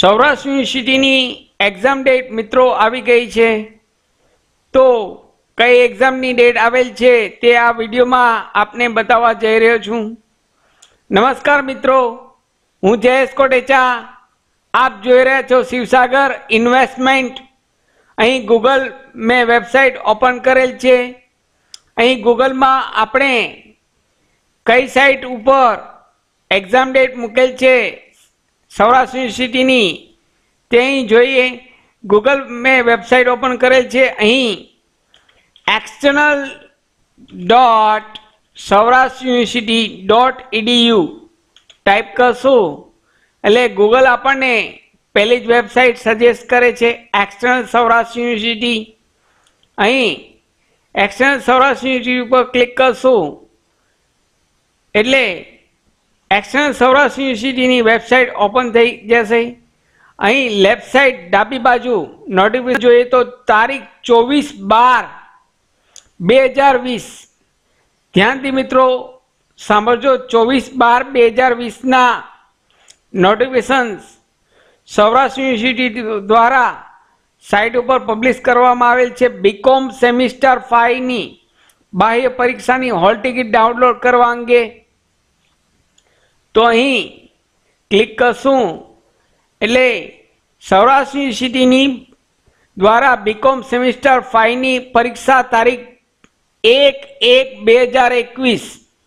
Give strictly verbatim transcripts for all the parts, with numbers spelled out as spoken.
સૌરાષ્ટ્ર યુનિવર્સિટીની exam date મિત્રો આવી ગઈ છે। તો કઈ એક્ઝામની ડેટ આવેલ છે તે આ વિડીયોમાં આપને બતાવવા જઈ રહ્યો છું। નમસ્કાર મિત્રો, હું જયેશ કોટેચા। આપ જોઈ રહ્યા છો શિવસાગર ઇન્વેસ્ટમેન્ટ। અહીં ગૂગલ મેં વેબસાઇટ ઓપન કરેલ છે। અહીં ગૂગલમાં આપણે કઈ સાઇટ ઉપર એક્ઝામ ડેટ મૂકેલ છે સૌરાષ્ટ્ર યુનિવર્સિટીની તે અહીં જોઈએ। ગૂગલ મેં વેબસાઇટ ઓપન કરેલ છે। અહીં external dot Saurashtra university dot EDU type કરશું એટલે ગૂગલ આપણને પહેલી જ વેબસાઇટ સજેસ્ટ કરે છે એક્સટર્નલ સૌરાષ્ટ્ર યુનિવર્સિટી। અહીં એક્સટર્નલ સૌરાષ્ટ્ર યુનિવર્સિટી ઉપર ક્લિક કરશું એટલે એક્સટર્નલ સૌરાષ્ટ્ર યુનિવર્સિટીની વેબસાઇટ ઓપન થઈ જશે। અહીં લેફ્ટ સાઈડ ડાબી બાજુ નોટિફિકેશન જોઈએ તો તારીખ ચોવીસ બાર બે હજાર વીસ। ધ્યાનથી મિત્રો સાંભળજો, ચોવીસ બાર બે હજાર વીસના નોટિફિકેશન સૌરાષ્ટ્ર યુનિવર્સિટી દ્વારા સાઇટ ઉપર પબ્લિશ કરવામાં આવેલ છે। બીકોમ સેમિસ્ટર ફાઈવની બાહ્ય પરીક્ષાની હોલ ટિકિટ ડાઉનલોડ કરવા અંગે તો અહીં ક્લિક કરશું એટલે સૌરાષ્ટ્ર યુનિવર્સિટીની દ્વારા બીકોમ સેમિસ્ટર ફાઈવની પરીક્ષા તારીખ એક એક બે હજાર એકવીસ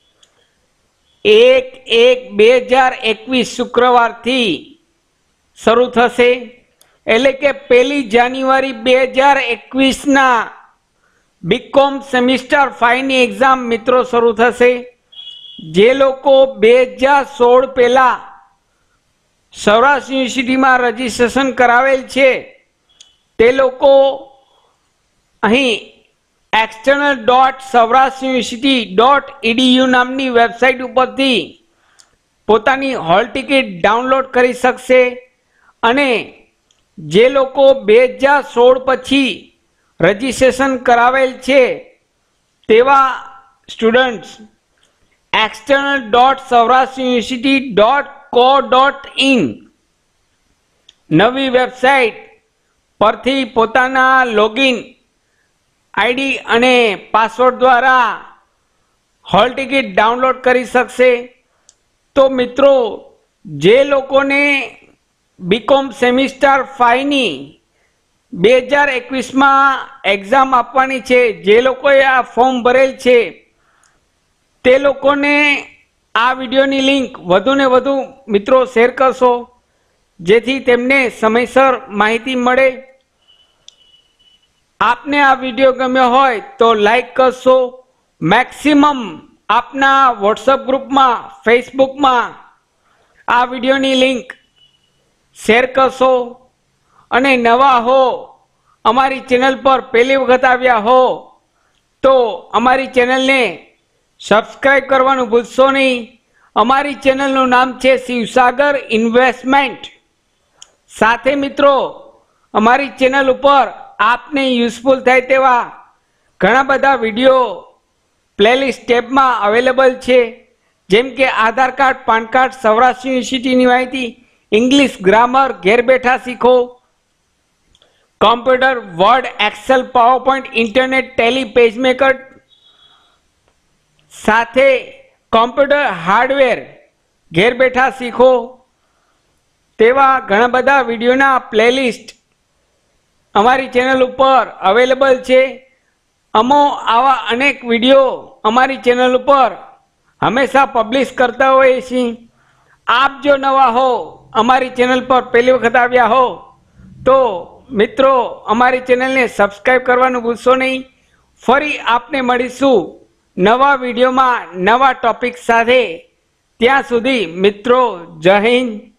એક એક બે હજાર એકવીસ શુક્રવારથી શરૂ થશે। એટલે કે પહેલી જાન્યુઆરી બે હજાર એકવીસના બીકોમ સેમિસ્ટર ફાઈવની એક્ઝામ મિત્રો શરૂ થશે। જે લોકો બે હજાર સોળ પહેલા સૌરાષ્ટ્ર યુનિવર્સિટીમાં રજીસ્ટ્રેશન કરાવેલ છે તે લોકો અહીં external dot Saurashtra university dot EDU નામની વેબસાઇટ ઉપરથી પોતાની હોલ ટિકિટ ડાઉનલોડ કરી શકશે। અને જે લોકો બે હજાર સોળ પછી રજીસ્ટ્રેશન કરાવેલ છે તેવા students external dot Saurashtra university dot co dot in નવી વેબસાઇટ પરથી પોતાના લોગિન આઈડી અને પાસવર્ડ દ્વારા હોલ ટિકિટ ડાઉનલોડ કરી શકશે। તો મિત્રો, જે લોકોને બીકોમ સેમિસ્ટર ફાઈવની બે હજાર એકવીસમાં એક્ઝામ આપવાની છે, જે લોકોએ આ ફોર્મ ભરેલ છે તે લોકોને આ વિડીયોની લિંક વધુને વધુ મિત્રો શેર કરશો જેથી તેમને સમયસર માહિતી મળે। આપને આ વિડીયો ગમ્યો હોય તો લાઈક કરશો, મેક્સિમમ આપના વોટ્સઅપ ગ્રુપમાં ફેસબુકમાં આ વિડીયોની લિંક શેર કરશો। અને નવા હો, અમારી ચેનલ પર પહેલી વખત આવ્યા હો તો અમારી ચેનલને સબસ્ક્રાઈબ કરવાનું ભૂલશો નહીં। અમારી ચેનલનું નામ છે શિવસાગર ઇન્વેસ્ટમેન્ટ। સાથે મિત્રો, અમારી ચેનલ ઉપર આપને યુઝફુલ થાય તેવા ઘણા બધા વિડીયો પ્લેલિસ્ટ ટેબમાં અવેલેબલ છે, જેમ કે Aadhaar card, PAN card, Saurashtra યુનિવર્સિટીની માહિતી, ઇંગ્લિશ ગ્રામર ઘેર બેઠા શીખો, computer, Word, Excel, PowerPoint, internet, Tally, PageMaker સાથે કોમ્પ્યુટર હાર્ડવેર ઘેર બેઠા શીખો તેવા ઘણા બધા વિડીયોના પ્લેલિસ્ટ અમારી ચેનલ ઉપર અવેલેબલ છે। અમો આવા અનેક વિડીયો અમારી ચેનલ ઉપર હંમેશા પબ્લિશ કરતા હોઈએ છીએ। આપ જો નવા હો, અમારી ચેનલ પર પહેલી વખત આવ્યા હો તો મિત્રો અમારી ચેનલને સબસ્ક્રાઈબ કરવાનું ભૂલશો નહીં। ફરી આપને મળીશું નવા વિડીયોમાં નવા ટોપિક સાથે। ત્યાં સુધી મિત્રો જય હિન્દ।